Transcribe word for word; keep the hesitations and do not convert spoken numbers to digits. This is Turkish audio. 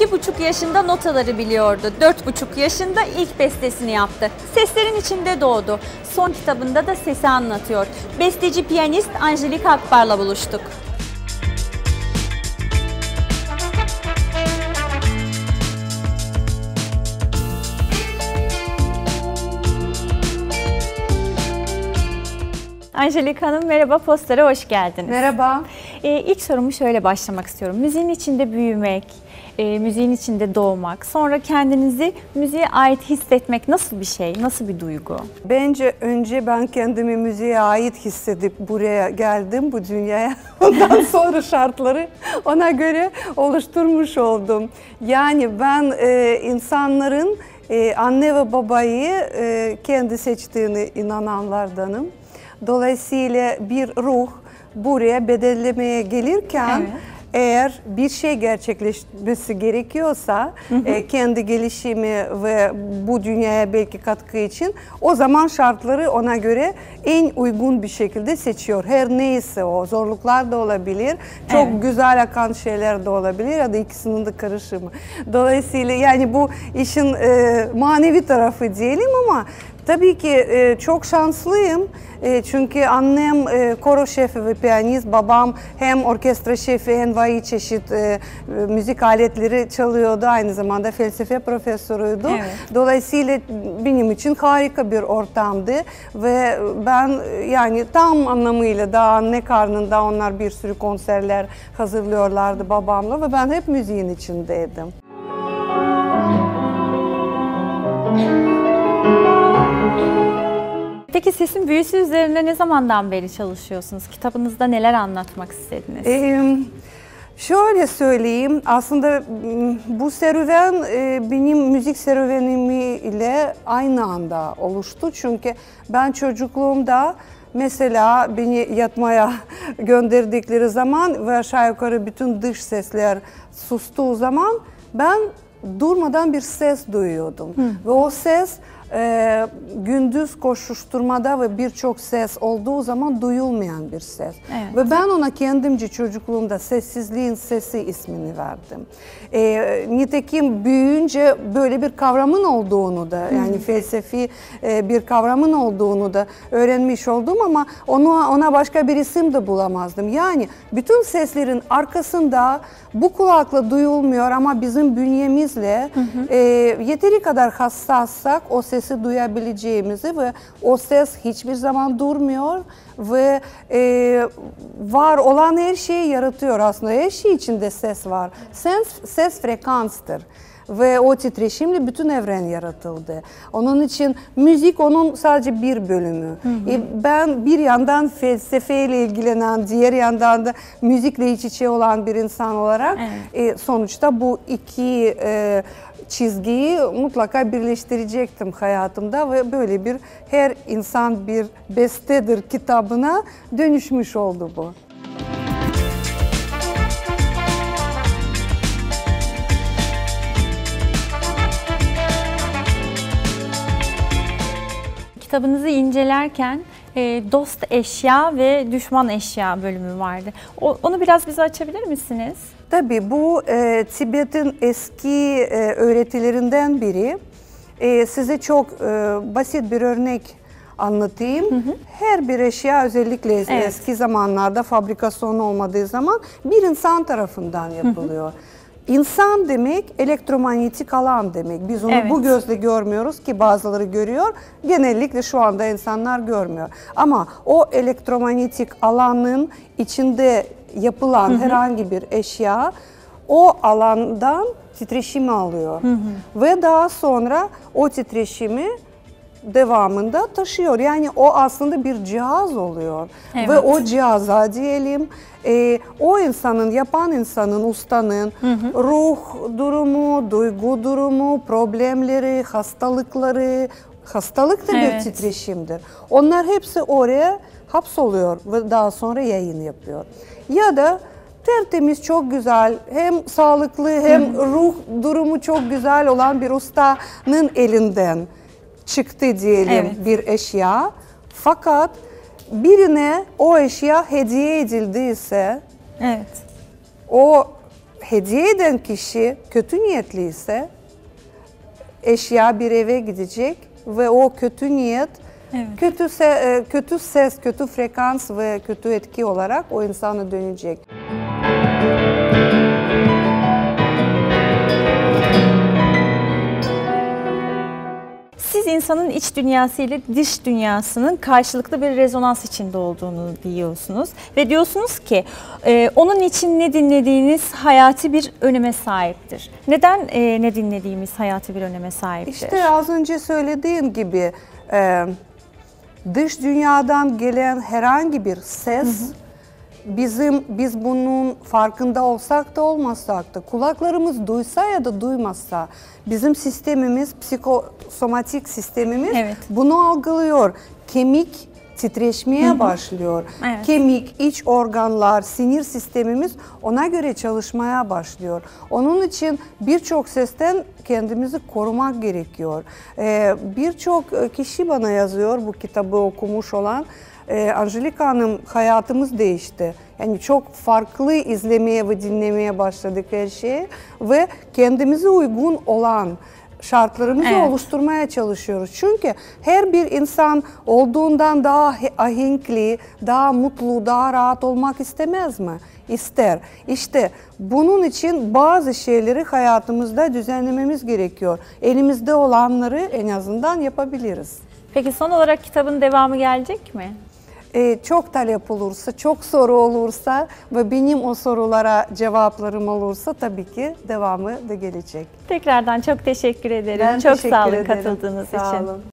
İki buçuk yaşında notaları biliyordu. Dört buçuk yaşında ilk bestesini yaptı. Seslerin içinde doğdu. Son kitabında da sesi anlatıyor. Besteci piyanist Angelika Akbar'la buluştuk. Angelika Hanım merhaba, Postlara hoş geldiniz. Merhaba. Ee, ilk sorumu şöyle başlamak istiyorum. Müziğin içinde büyümek, e, müziğin içinde doğmak, sonra kendinizi müziğe ait hissetmek nasıl bir şey, nasıl bir duygu? Bence önce ben kendimi müziğe ait hissedip buraya geldim, bu dünyaya. Ondan sonra şartları ona göre oluşturmuş oldum. Yani ben e, insanların e, anne ve babayı e, kendi seçtiğine inananlardanım. Dolayısıyla bir ruh buraya bedellemeye gelirken evet. Eğer bir şey gerçekleşmesi gerekiyorsa hı hı. E, kendi gelişimi ve bu dünyaya belki katkı için o zaman şartları ona göre en uygun bir şekilde seçiyor. Her neyse o zorluklar da olabilir, çok evet. güzel akan şeyler de olabilir ya da ikisinin de karışımı. Dolayısıyla yani bu işin e, manevi tarafı diyelim ama tabii ki e, çok şanslıyım e, çünkü annem e, koro şefi ve piyanist, babam hem orkestra şefi hem envai çeşit e, müzik aletleri çalıyordu, aynı zamanda felsefe profesörüydü. Evet. Dolayısıyla benim için harika bir ortamdı ve ben yani tam anlamıyla daha anne karnında onlar bir sürü konserler hazırlıyorlardı babamla ve ben hep müziğin içindeydim. Peki sesin büyüsü üzerine ne zamandan beri çalışıyorsunuz? Kitabınızda neler anlatmak istediniz? Ee, şöyle söyleyeyim, aslında bu serüven benim müzik serüvenimiyle aynı anda oluştu. Çünkü ben çocukluğumda mesela beni yatmaya gönderdikleri zaman ve aşağı yukarı bütün dış sesler sustuğu zaman ben durmadan bir ses duyuyordum. Hı. Ve o ses e, gündüz koşuşturmada ve birçok ses olduğu zaman duyulmayan bir ses. Evet. Ve ben ona kendimce çocukluğumda sessizliğin sesi ismini verdim. E, nitekim büyüyünce böyle bir kavramın olduğunu da yani Hı. felsefi e, bir kavramın olduğunu da öğrenmiş oldum ama onu, ona başka bir isim de bulamazdım. Yani bütün seslerin arkasında bu kulakla duyulmuyor ama bizim bünyemizle hı hı. E, yeteri kadar hassassak o sesi duyabileceğimizi ve o ses hiçbir zaman durmuyor ve e, var olan her şeyi yaratıyor aslında. Her şey içinde ses var. Ses, ses frekanstır. Ve o titreşimle bütün evren yaratıldı. Onun için müzik onun sadece bir bölümü. Hı hı. E ben bir yandan felsefeyle ilgilenen, diğer yandan da müzikle iç içe olan bir insan olarak evet. e, sonuçta bu iki e, çizgiyi mutlaka birleştirecektim hayatımda ve böyle bir her insan bir bestedir kitabına dönüşmüş oldu bu. Kitabınızı incelerken e, dost eşya ve düşman eşya bölümü vardı. O, onu biraz bize açabilir misiniz? Tabii bu e, Tibet'in eski e, öğretilerinden biri. E, size çok e, basit bir örnek anlatayım. Hı hı. Her bir eşya özellikle evet. eski zamanlarda fabrikasyon olmadığı zaman bir insan tarafından yapılıyor. Hı hı. İnsan demek elektromanyetik alan demek. Biz onu evet. bu gözle görmüyoruz ki bazıları görüyor. Genellikle şu anda insanlar görmüyor. Ama o elektromanyetik alanın içinde yapılan hı hı. herhangi bir eşya o alandan titreşimi alıyor. Hı hı. Ve daha sonra o titreşimi devamında taşıyor. Yani o aslında bir cihaz oluyor. Evet. Ve o cihaza diyelim e, o insanın, yapan insanın, ustanın hı hı. ruh durumu, duygu durumu, problemleri, hastalıkları, hastalık da evet. bir titreşimdir. Onlar hepsi oraya hapsoluyor ve daha sonra yayın yapıyor. Ya da tertemiz, çok güzel, hem sağlıklı hem hı hı. ruh durumu çok güzel olan bir ustanın elinden çıktı diyelim evet. bir eşya. Fakat birine o eşya hediye edildiyse evet. o hediye eden kişi kötü niyetli ise eşya bir eve gidecek ve o kötü niyet, evet. kötü, se kötü ses, kötü frekans ve kötü etki olarak o insana dönecek. Siz insanın iç dünyası ile dış dünyasının karşılıklı bir rezonans içinde olduğunu diyorsunuz ve diyorsunuz ki e, onun için ne dinlediğiniz hayati bir öneme sahiptir. Neden e, ne dinlediğimiz hayati bir öneme sahiptir? İşte az önce söylediğim gibi e, dış dünyadan gelen herhangi bir ses, hı hı. Bizim biz bunun farkında olsak da olmasak da kulaklarımız duysa ya da duymazsa bizim sistemimiz, psikosomatik sistemimiz evet. bunu algılıyor. Kemik titreşmeye hı hı. başlıyor. Evet. Kemik, iç organlar, sinir sistemimiz ona göre çalışmaya başlıyor. Onun için birçok sesten kendimizi korumak gerekiyor. Ee, birçok kişi bana yazıyor bu kitabı okumuş olan. Ee, Angelika Hanım, hayatımız değişti. Yani çok farklı izlemeye ve dinlemeye başladık her şeyi ve kendimize uygun olan şartlarımızı evet. oluşturmaya çalışıyoruz. Çünkü her bir insan olduğundan daha ahenkli, daha mutlu, daha rahat olmak istemez mi? İster. İşte bunun için bazı şeyleri hayatımızda düzenlememiz gerekiyor. Elimizde olanları en azından yapabiliriz. Peki son olarak kitabın devamı gelecek mi? Ee, çok talep olursa, çok soru olursa ve benim o sorulara cevaplarım olursa tabii ki devamı da gelecek. Tekrardan çok teşekkür ederim. Ben çok teşekkür sağ olun ederim. katıldığınız sağ için. Olun.